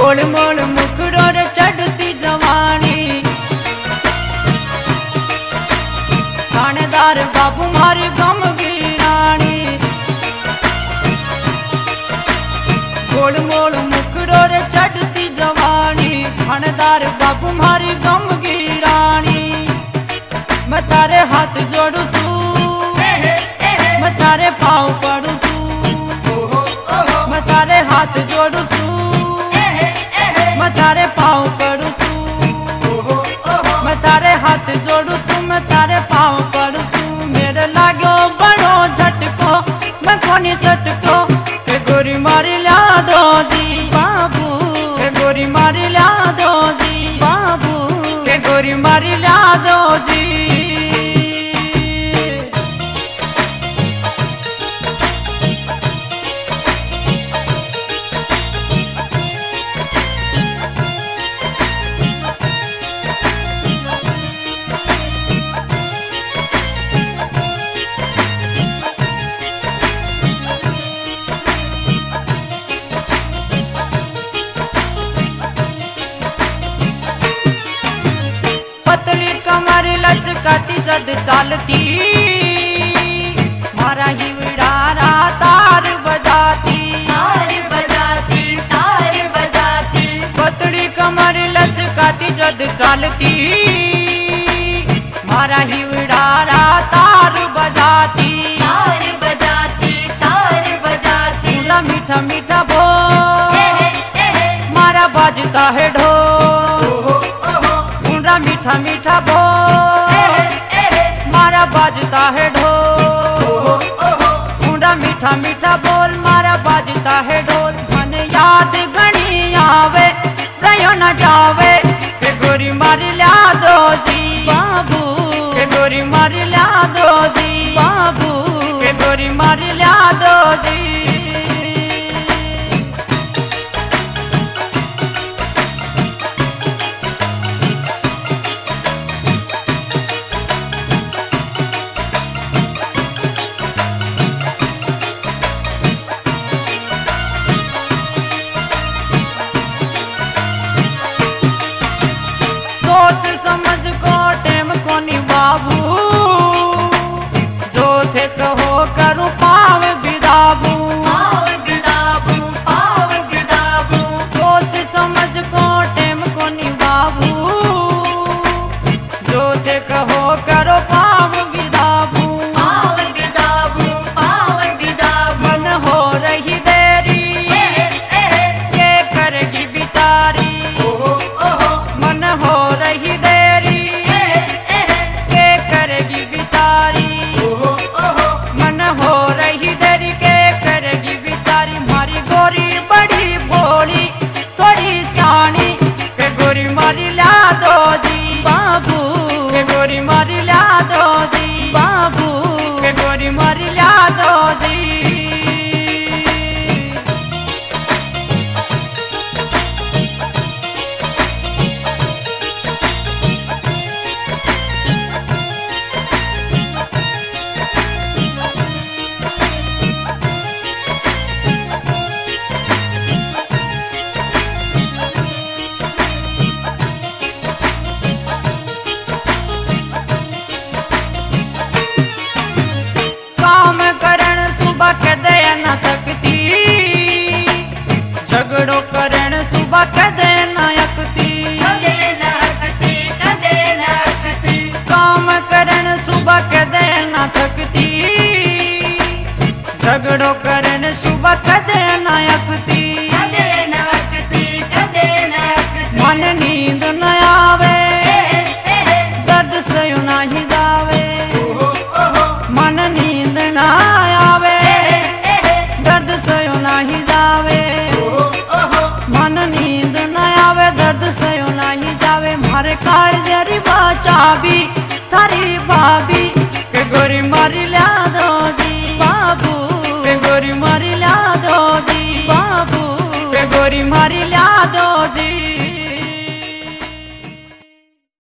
गोल मोल मुखड़ो रे चढ़ती जवानी, थानेदार बाबू मारी गम की रानी। गोल मोल मुखड़ो रे चढ़ती जवानी, थानेदार बाबू मारी गम की रानी। मैं तारे हाथ जोड़ू सू, मैं तारे पाँव पड़ू सू, मैं तारे हाथ जोड़ू सू, मैं तारे पाँव पड़ू सू, मैं तारे हाथ जोड़ू सू, मैं तारे पाँव पड़ू सू। मेरे लागो बड़ो झटको मैं कोनी सटको, के गोरी मारी ला दो जी बाबू, के गोरी मारी ला दो जी बाबू, के गोरी मारी ला दो जी। पतली कमर लचकाती जद चालती, मारा ही विड़ारा तार बजाती, तार बजाती, तार बजाती। पतली कमर लचकाती जद चालती, मारा ही विड़ारा तार बजाती, तार बजाती, तार बजाती। पूरा मीठा मीठा बोल मारा बाजता है ढोल, मीठा मीठा बोल मारा बाजता है ढोल, ऊंडा मीठा मीठा बोल मारा बाजता है ढोल। मन याद घनी आवे रहो न जावे, के गोरी मारी ला दो जी बाबू, के गोरी मारी ला दो जी बाबू, के गोरी मारी ला दो जी। सोच समझ को टेम कोनी बाबू, जो थे कहो करूं पाव बिदाबू, पाव बिदाबू, पाव बिदाबू। सोच समझ को टेम कोनी बाबू, जो थे कहो करो पाव बिदाबू, पाव बिदाबू, पाव बिदाबू। मन हो रही देरी के करेगी बिचारी, मन हो रही देरी के करेगी बिचारी, मन हो रही देरी के करेगी बिचारी। मारी गोरी बड़ी भोली थोड़ी सानी, के गोरी मारी ला दो जी बाबू, के गोरी मारी ला दो जी बाबू, के गोरी मारी ला दो जी। काम करण सुबह के दे न थकती, झगड़ो करण सुबह के दे न यकती, कदे न हकती, कदे न हकती। काम करण सुबह के दे न थकती, झगड़ो करण सुबह के दे न यकती। कदे न हकती, कदे न हकती। मन नींद न आवे दर्द से नहीं जावे, मन नींद न आवे दर्द से नहीं जावे, मन नींद न आवे दर्द से नहीं जावे। मारे काल जरी बाचा भी थारी भाभी, के गोरी मारी ला